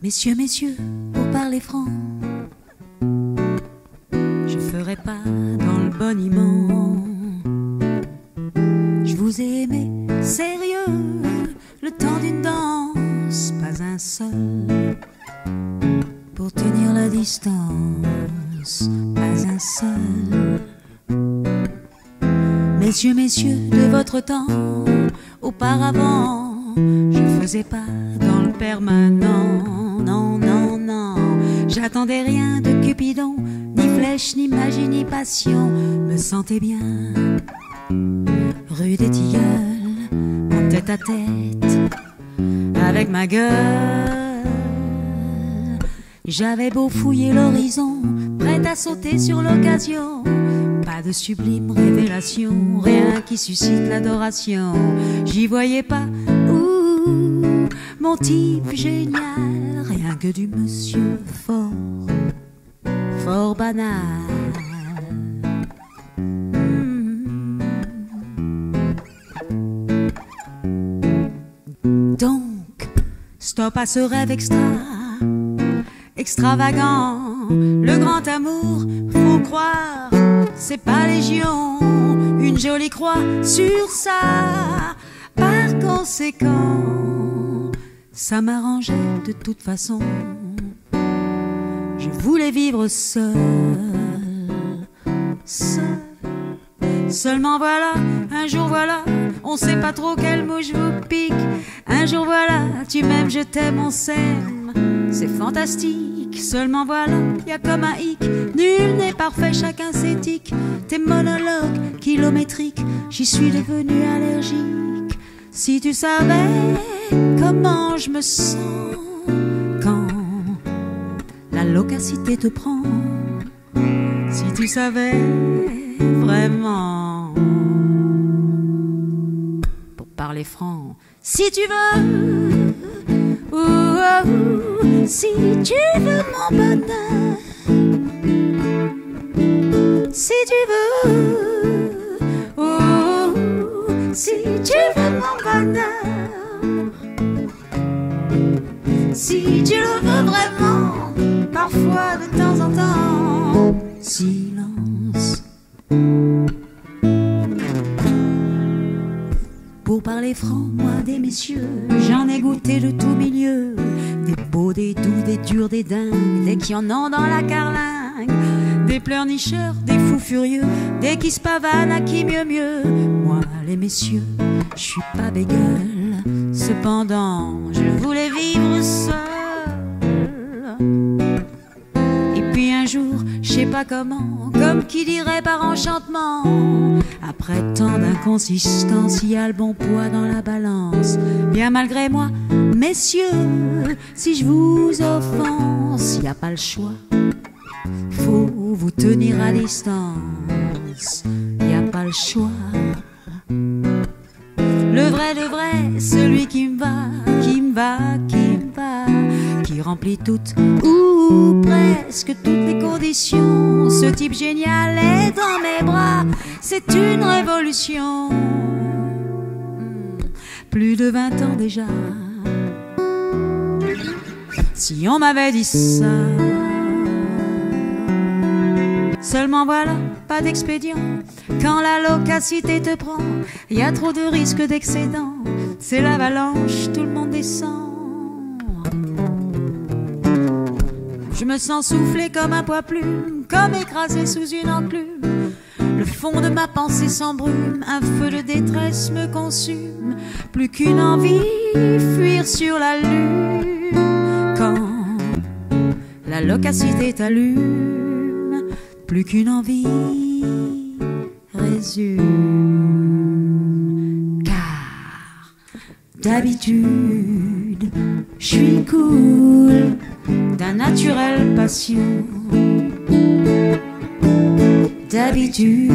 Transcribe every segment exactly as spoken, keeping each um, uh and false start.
Messieurs, messieurs, pour parler franc, je ferai pas dans le boniment. Je vous ai aimé sérieux le temps d'une danse, pas un seul pour tenir la distance, pas un seul. Messieurs, messieurs, de votre temps, auparavant, je faisais pas dans le permanent, non, non, non. J'attendais rien de Cupidon, ni flèche, ni magie, ni passion. Me sentais bien, rue des Tilleuls, en tête à tête, avec ma gueule. J'avais beau fouiller l'horizon, prête à sauter sur l'occasion. Pas de sublime révélation, rien qui suscite l'adoration. J'y voyais pas, ouh, mon type génial, rien que du monsieur fort, fort banal. Mmh. Donc, stop à ce rêve extra, extravagant. Le grand amour, faut croire, c'est pas légion, une jolie croix sur ça. Par conséquent, ça m'arrangeait de toute façon. Je voulais vivre seul, seul. Seulement voilà, un jour voilà, on sait pas trop quelle mouche vous pique. Un jour voilà, tu m'aimes, je t'aime, on s'aime, c'est fantastique. Seulement voilà, y a comme un hic, nul n'est parfait, chacun s'éthique. Tes monologues kilométriques, j'y suis devenue allergique. Si tu savais comment je me sens quand la loquacité te prend, si tu savais vraiment, pour parler franc, si tu veux, ouh, ouh, si tu veux mon bonheur, si tu veux, ouh, si tu veux mon bonheur, si tu le veux vraiment, parfois de temps en temps, silence. Pour parler franc, moi des messieurs, j'en ai goûté de tout milieu. Des beaux, des doux, des durs, des dingues, des qui en ont dans la carlingue. Des pleurnicheurs, des fous furieux, des qui se pavanent à qui mieux mieux. Moi les messieurs, je suis pas bégueule, cependant je voulais vivre seul. Et puis un jour, je sais pas comment, comme qui dirait par enchantement, après tant d'inconsistance, il y a le bon poids dans la balance. Bien malgré moi, messieurs, si je vous offense, y a pas le choix, faut vous tenir à distance, y a pas le choix. Le vrai de vrai, celui qui me va, qui me va, qui me va, qui remplit toutes ou presque toutes les conditions. Ce type génial est dans mes bras, c'est une révolution. Plus de vingt ans déjà, si on m'avait dit ça. Seulement voilà, pas d'expédient, quand la loquacité te prend, y a trop de risques d'excédent, c'est l'avalanche, tout le monde descend. Je me sens souffler comme un poids plume, comme écrasé sous une enclume. Le fond de ma pensée s'embrume, un feu de détresse me consume. Plus qu'une envie, fuir sur la lune. Quand la loquacité t'allume, plus qu'une envie résume. Car d'habitude, je suis cool, d'un naturel passion. D'habitude,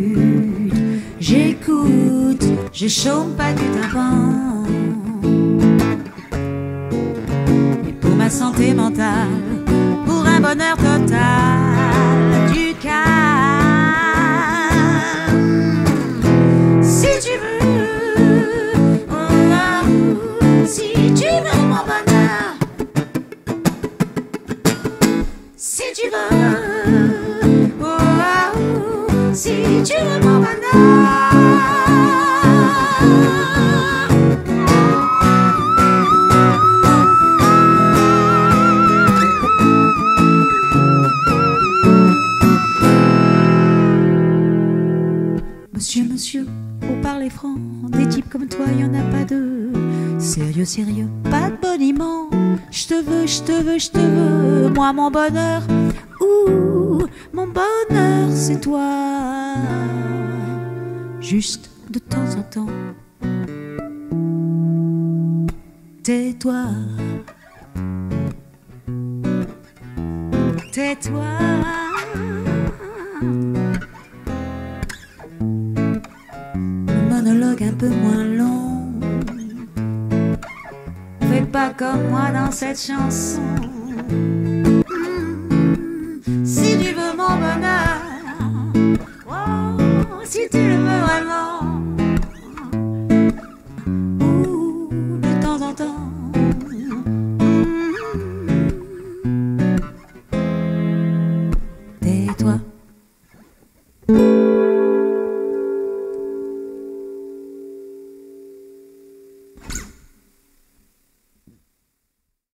j'écoute, je chôme pas du tympan. Et pour ma santé mentale, pour un bonheur total, du calme. Si tu veux, oh, oh, si tu veux mon bonheur, des types comme toi, y en a pas deux. Sérieux, sérieux, pas de boniment. Je te veux, je te veux, je te veux. Moi, mon bonheur, ouh, mon bonheur, c'est toi. Juste de temps en temps, tais-toi. Tais-toi. Monologue un peu moins long. Fais pas comme moi dans cette chanson.